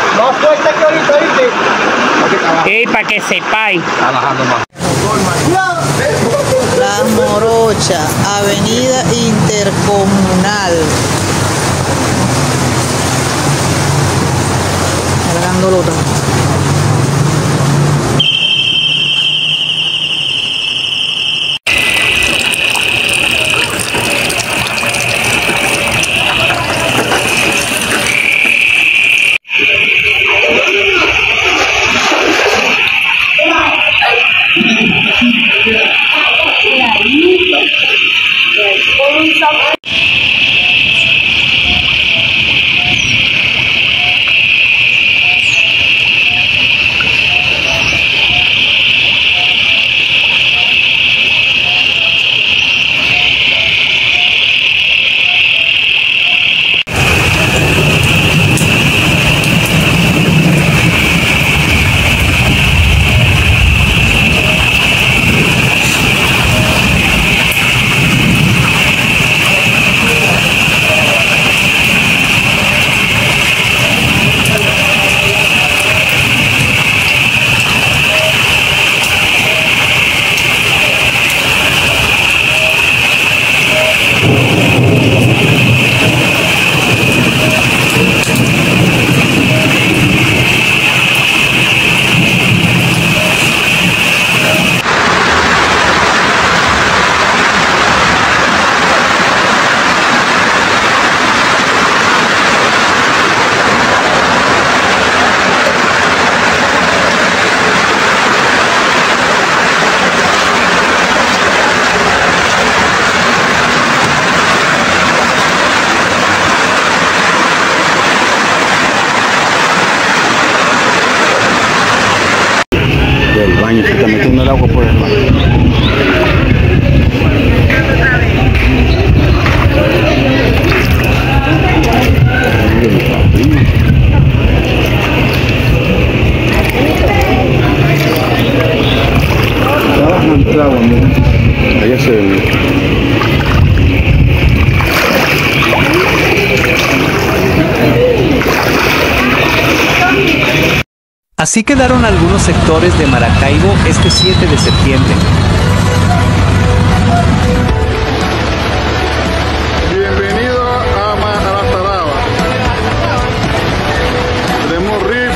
Más fuerte que ahorita, ¿viste? Ey, para que sepáis. Trabajando más. La Morocha, Avenida Intercomunal. Cargando el otro. El baño se está metiendo el agua por el baño. El agua, mira. Allá se ve. Así quedaron algunos sectores de Maracaibo este 7 de septiembre. Bienvenido a la Taraba. Tenemos RIP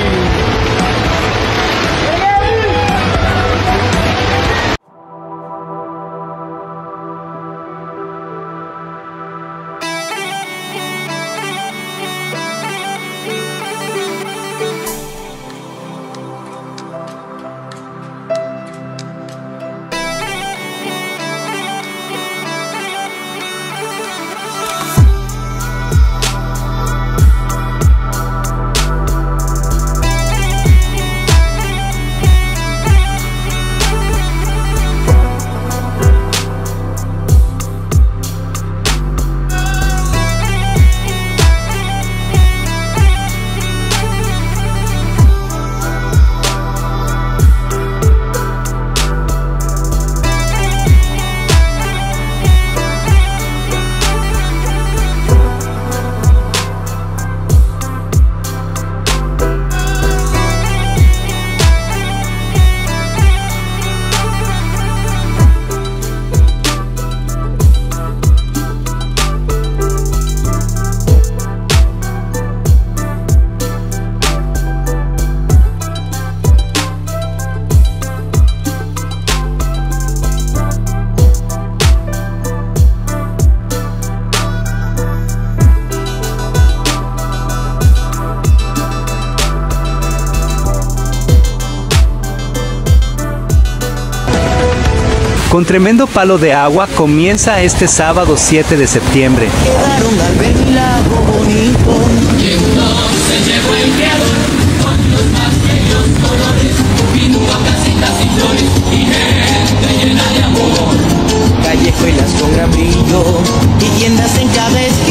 Con tremendo palo de agua comienza este sábado 7 de septiembre. Quedaron al ver el lago bonito. Y entonces llegó el creador con los más bellos colores, pintó casitas y flores y gente llena de amor. Callejuelas con gran brillo y tiendas en cada esquina.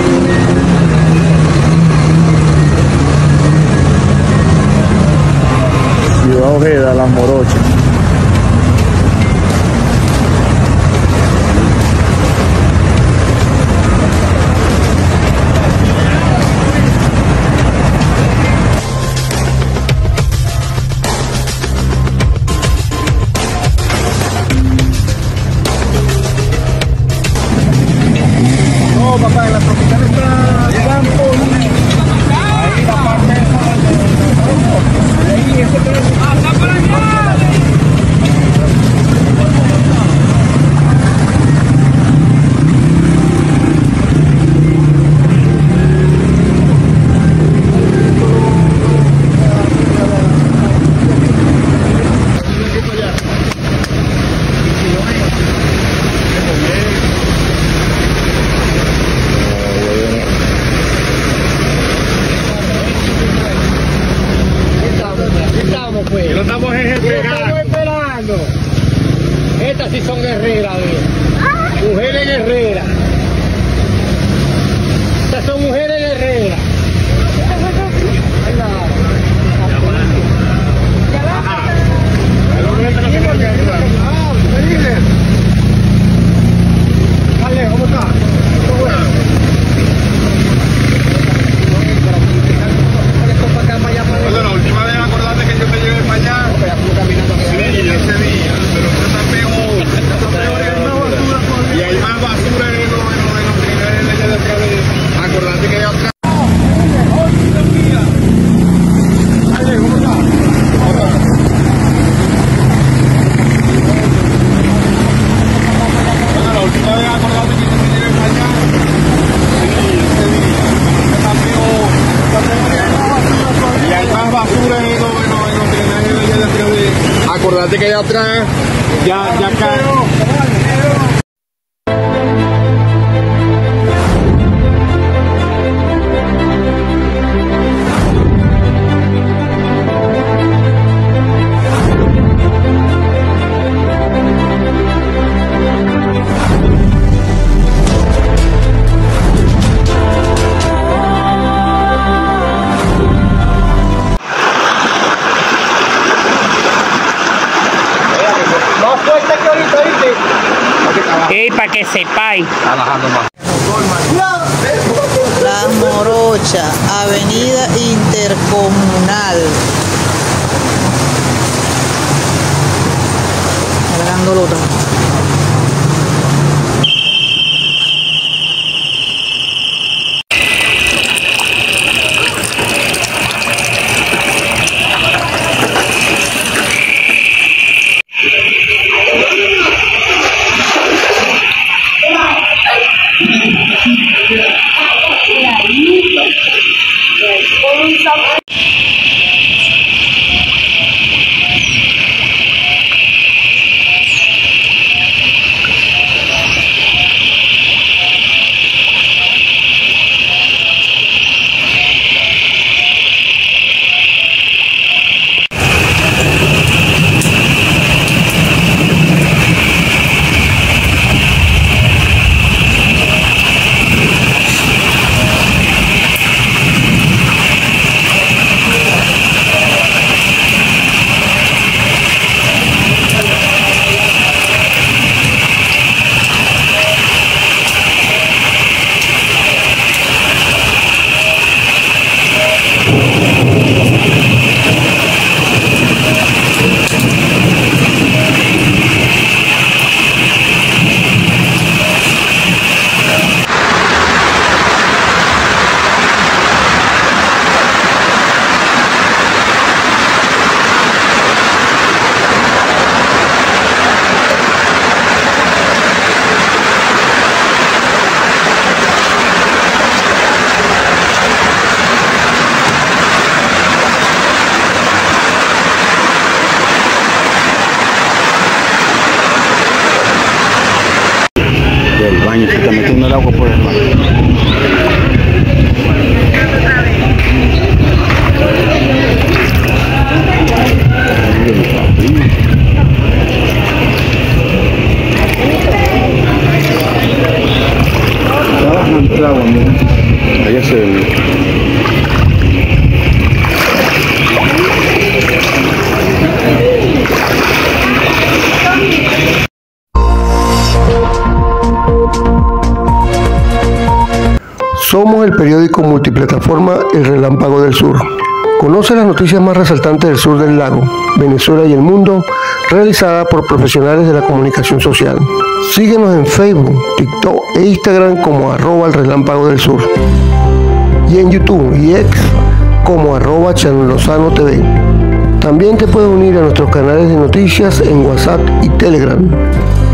Ciudad Ojeda, La Morocha. que allá atrás, ya acá. Más fuerte que ahorita, ¿viste? Para que sepáis. Está bajando más. Las Morochas, Avenida Intercomunal. Cargando el otro. El baño se está metiendo el agua por el baño. Está bajando el agua, mira. Allá se ve. Somos el periódico multiplataforma El Relámpago del Sur. Conoce las noticias más resaltantes del sur del lago, Venezuela y el mundo, realizada por profesionales de la comunicación social. Síguenos en Facebook, TikTok e Instagram como @El Relámpago del Sur. Y en YouTube y X como @ChanLozanoTV. También te puedes unir a nuestros canales de noticias en WhatsApp y Telegram.